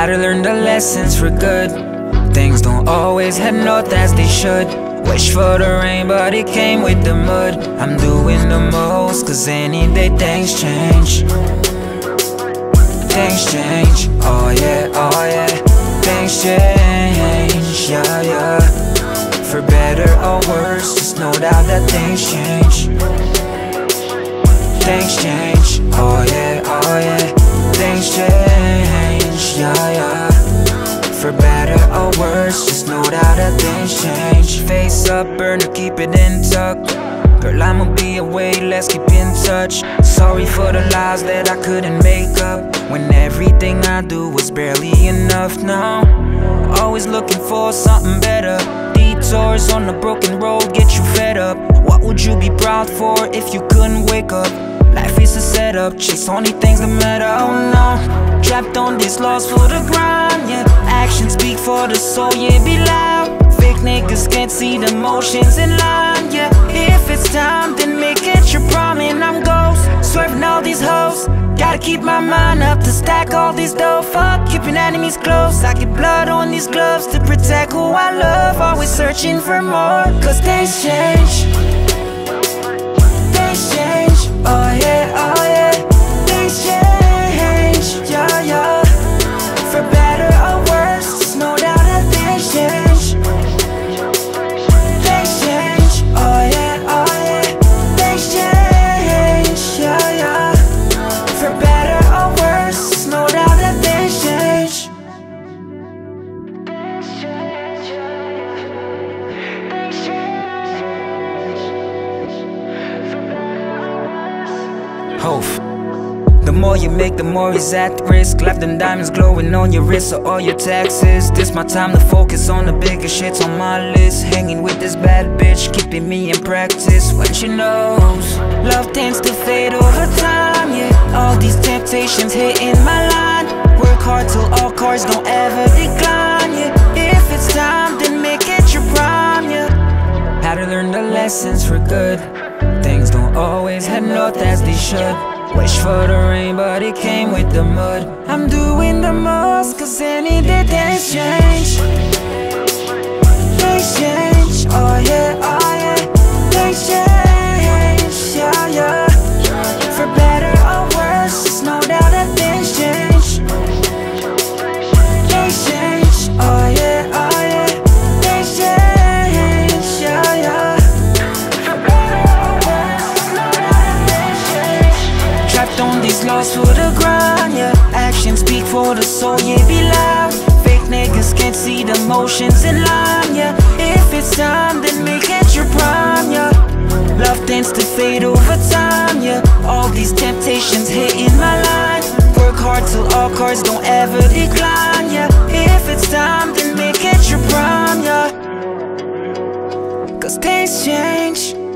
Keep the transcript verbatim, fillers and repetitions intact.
Had to learn the lessons for good. Things don't always head north as they should. Wish for the rain, but it came with the mud. I'm doing the most, cause any day things change. Things change, oh yeah, oh yeah. Things change, yeah, yeah. For better or worse, just know that, that things change. Things change, oh yeah, oh yeah. Things change, yeah, yeah. For better or worse, just know that, that things change. Face up, burner, keep it intact. Girl, I'ma be away, let's keep in touch. Sorry for the lies that I couldn't make up, when everything I do was barely enough now. Always looking for something better. Detours on the broken road get you fed up. What would you be proud for if you couldn't wake up? Life is a setup, chase only things that matter, oh no. Trapped on this lost for the grind, yeah. Actions speak for the soul, yeah, be loud. Fake niggas can't see the motions in line, yeah. If it's time, then make it your prom and I'm ghost. Swerving all these hoes, gotta keep my mind up to stack all these dough. Fuck, keeping enemies close. I get blood on these gloves to protect who I love. Always searching for more, cause things change. Things change, oh yeah, oh yeah. Things change, yeah, yeah. For better or worse, just know that, that things change. Things change, oh yeah, oh yeah. Things change, yeah, yeah. For better or worse, just know that, that things change. Hope. The more you make, the more is at risk. Left them diamonds glowing on your wrist or all your taxes. This my time to focus on the bigger shits on my list. Hanging with this bad bitch, keeping me in practice. When she knows love tends to fade over time, yeah. All these temptations hitting my line. Work hard till all cards don't ever decline, yeah. If it's time, then make it your prime, yeah. Had to learn the lessons for good. Things don't always head north as they should. Wish for the rain, but it came with the mud. I'm doing the most, cause any day things change. Things change, oh yeah, oh yeah. Things change, yeah, yeah. For better or worse, just know that, that things change. Things change, oh yeah, oh yeah. Things change, yeah, yeah. Trapped on these laws for the grind, yeah. Actions speak for the soul, yeah, be loud. Fake niggas can't see the motions in line, yeah. If it's time, then make it your prime, yeah. Love tends to fade over time, yeah. All these temptations hitting my line. Work hard till all cards don't ever decline, yeah. If it's time, then make it your prime, yeah. Cause things change.